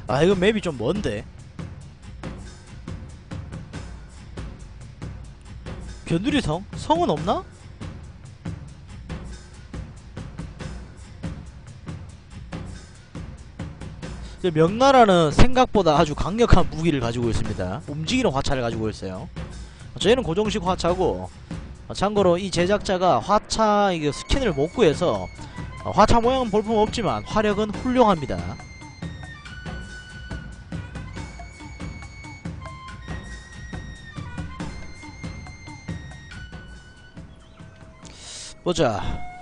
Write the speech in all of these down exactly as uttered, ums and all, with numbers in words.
아 이거 맵이 좀 먼데. 변두리성? 성은 없나? 이제 명나라는 생각보다 아주 강력한 무기를 가지고 있습니다. 움직이는 화차를 가지고 있어요. 저희는 고정식 화차고, 참고로 이 제작자가 화차 이게 스킨을 못 구해서 화차 모양은 볼품 없지만 화력은 훌륭합니다. 보자.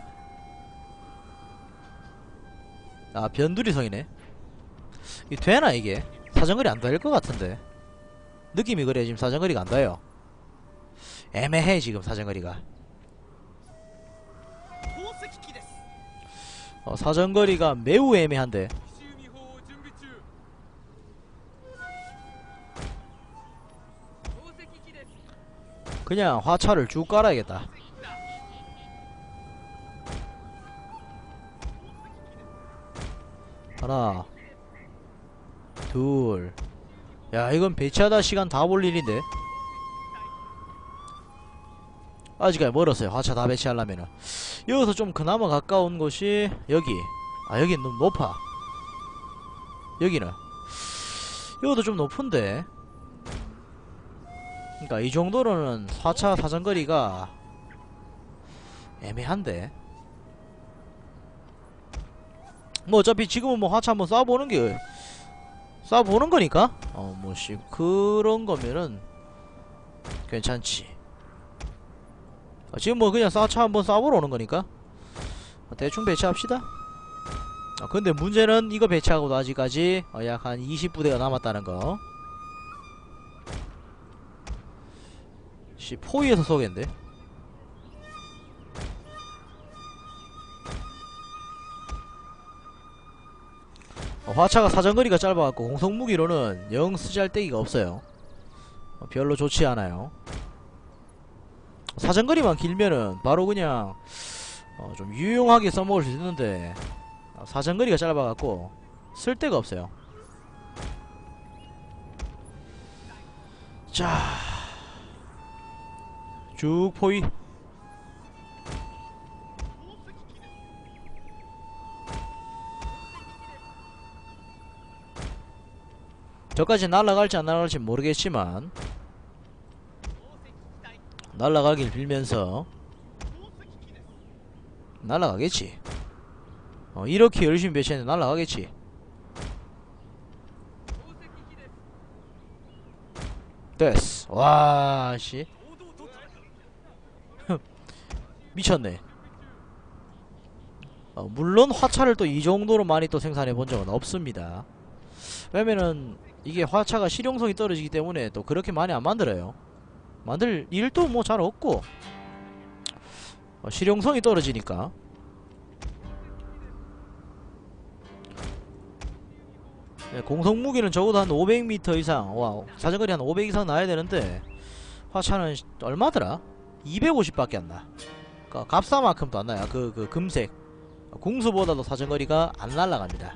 아 변두리성이네. 이게 되나 이게? 사정거리 안 닿을 것 같은데 느낌이 그래. 지금 사정거리가 안 닿아요. 애매해 지금 사정거리가. 어, 사정거리가 매우 애매한데. 그냥 화차를 쭉 깔아야겠다. 하나 둘. 야 이건 배치하다 시간 다 볼 일인데. 아직까지 멀었어요. 화차 다 배치하려면은. 여기서 좀 그나마 가까운 곳이 여기. 아 여긴 너무 높아. 여기는 여기도 좀 높은데. 그니까 이 정도로는 화차 사정거리가 애매한데. 뭐 어차피 지금은 뭐 화차 한번 쏴보는 게 쏴보는 거니까 어 뭐씨 그런 거면은 괜찮지. 어, 지금 뭐 그냥 쏴차 한번 쏴보러 오는 거니까 대충 배치합시다. 어, 근데 문제는 이거 배치하고도 아직까지 어, 약 한 이십 부대가 남았다는 거. 씨 포위에서 쏘겠는데. 어, 화차가 사정거리가 짧아갖고 공성무기로는 영 쓰잘데기가 없어요. 어, 별로 좋지 않아요. 사정거리만 길면은 바로 그냥 어, 좀 유용하게 써먹을 수 있는데 어, 사정거리가 짧아갖고 쓸데가 없어요. 자, 쭉 포위. 저까지 날아갈지 안 날아갈지 모르겠지만 날아가길 빌면서. 날아가겠지. 어, 이렇게 열심히 배치했는데 날아가겠지. 됐어. 와씨 미쳤네. 어, 물론 화차를 또 이 정도로 많이 또 생산해 본 적은 없습니다. 왜냐면은 이게 화차가 실용성이 떨어지기 때문에 또 그렇게 많이 안 만들어요. 만들 일도 뭐 잘 없고 어, 실용성이 떨어지니까. 네, 공성무기는 적어도 한 오백 미터 이상, 와 사정거리 한 오백 이상 나야 되는데 화차는 얼마더라? 이백오십 밖에 안 나. 그니까 갑사만큼도 안 나요. 그, 그 금색 궁수보다도 사정거리가 안 날아갑니다.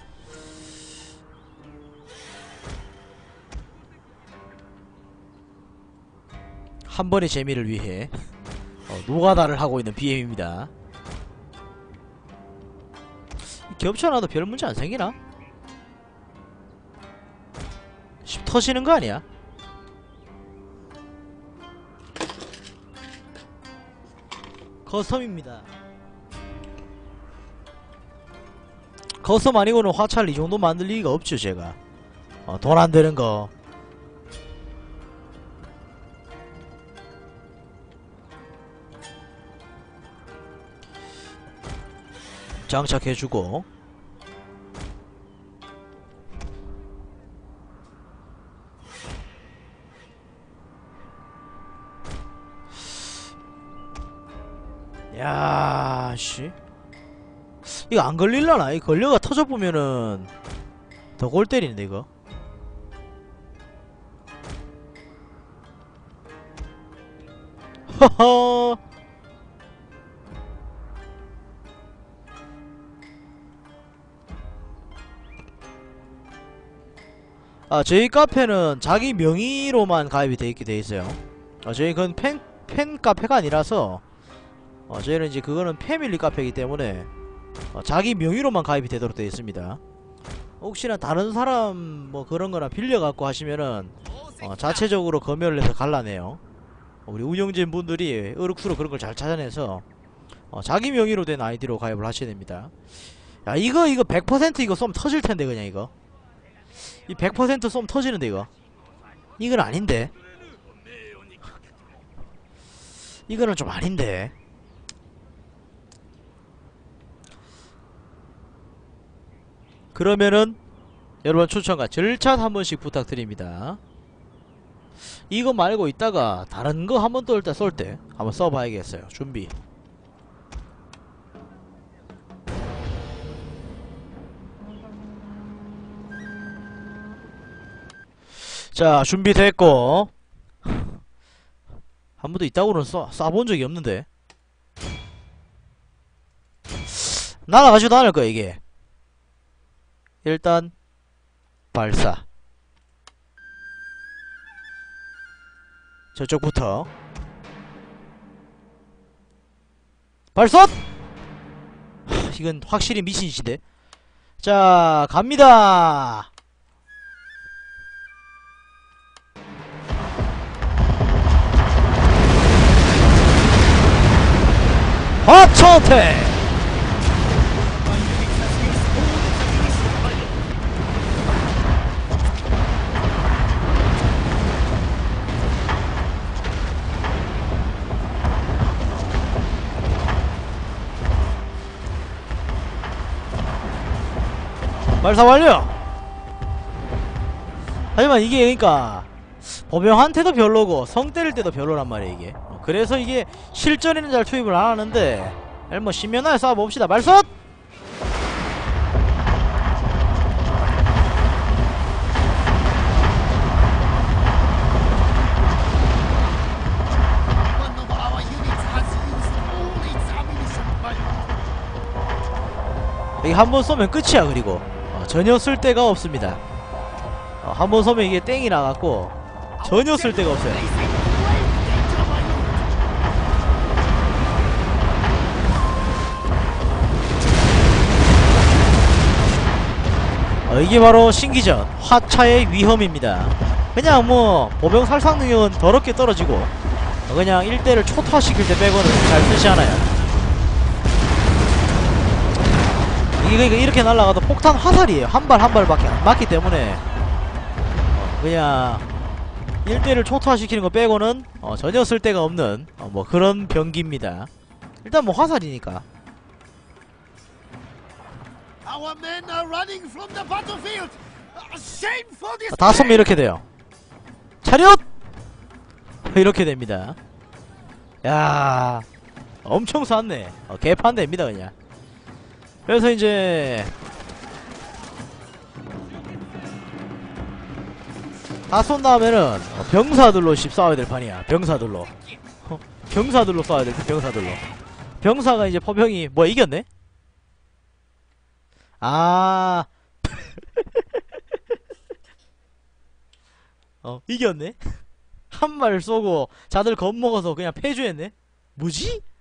한 번의 재미를 위해 어, 노가다를 하고 있는 비엠입니다. 겹쳐놔도 별 문제 안 생기나? 십 터지는 거 아니야? 커스텀입니다. 커스텀 아니고는 화차를 이 정도 만들 리가 없죠 제가. 어, 돈 안 되는 거. 장착해주고. 야씨 이거 안 걸릴라나? 이 걸려가 터져보면은 더 골 때리는데 이거. 허허. 아, 저희 카페는 자기 명의로만 가입이 돼 있게 돼 있어요. 아, 저희 그건 팬, 팬 카페가 아니라서, 어, 저희는 이제 그거는 패밀리 카페이기 때문에, 어, 자기 명의로만 가입이 되도록 되어 있습니다. 혹시나 다른 사람 뭐 그런 거나 빌려갖고 하시면은, 어, 자체적으로 검열을 해서 갈라내요. 우리 운영진 분들이 어륵수로 그런 걸 잘 찾아내서, 어, 자기 명의로 된 아이디로 가입을 하셔야 됩니다. 야, 이거, 이거 백 퍼센트 이거 쏘면 터질 텐데, 그냥 이거. 이 백 퍼센트 쏘면 터지는데, 이거. 이건 아닌데. 이거는 좀 아닌데. 그러면은 여러분 추천과 절차 한 번씩 부탁드립니다. 이거 말고 이따가 다른 거 한번 또 일단 쏠 때 한번 써봐야겠어요. 준비. 자, 준비됐고. 한 번도 이따구로는 쏴, 쏴본 적이 없는데. 날아가지도 않을 거야 이게. 일단 발사. 저쪽부터 발사! 하, 이건 확실히 미신이신데. 자, 갑니다. 화천태. 발사 완료! 하지만 이게 그니까 보병한테도 별로고 성 때릴 때도 별로란 말이야 이게. 어, 그래서 이게 실전에는 잘 투입을 안 하는데 뭐 신면하에 쏴봅시다. 발사! 이게 한 번 쏘면 끝이야. 그리고 어, 전혀 쓸 데가 없습니다. 어, 한 번 쏘면 이게 땡이 나갔고 전혀 쓸 데가 없어요. 어, 이게 바로 신기전 화차의 위험입니다. 그냥 뭐 보병 살상 능력은 더럽게 떨어지고 어, 그냥 일대를 초토화시킬 때 빼고는 잘 쓰지 않아요. 이게 그러니까 이렇게 날아가도 폭탄 화살이에요. 한 발 한 발밖에 안 맞기 때문에 어, 그냥 일대를 초토화시키는 거 빼고는 어, 전혀 쓸데가 없는 어, 뭐 그런 병기입니다. 일단 뭐 화살이니까. 아, 다 쏘면 이렇게 돼요. 차렷! 이렇게 됩니다. 야, 엄청 쐈네. 어, 개판됩니다 그냥. 그래서 이제 다 쏜 다음에는 병사들로 십 싸워야 될 판이야. 병사들로. 어, 병사들로 싸워야 될 판. 병사들로. 병사가 이제 포병이 뭐야 이겼네? 아. 어 이겼네? 한 발 쏘고 자들 겁먹어서 그냥 패주했네? 뭐지?